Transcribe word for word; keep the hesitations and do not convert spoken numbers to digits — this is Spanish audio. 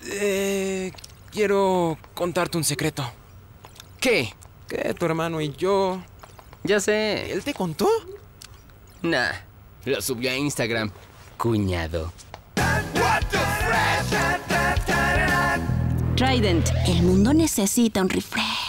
Eh, quiero contarte un secreto. ¿Qué? Que tu hermano y yo... Ya sé. ¿Él te contó? Nah, lo subió a Instagram. Cuñado. Trident, el mundo necesita un refresh.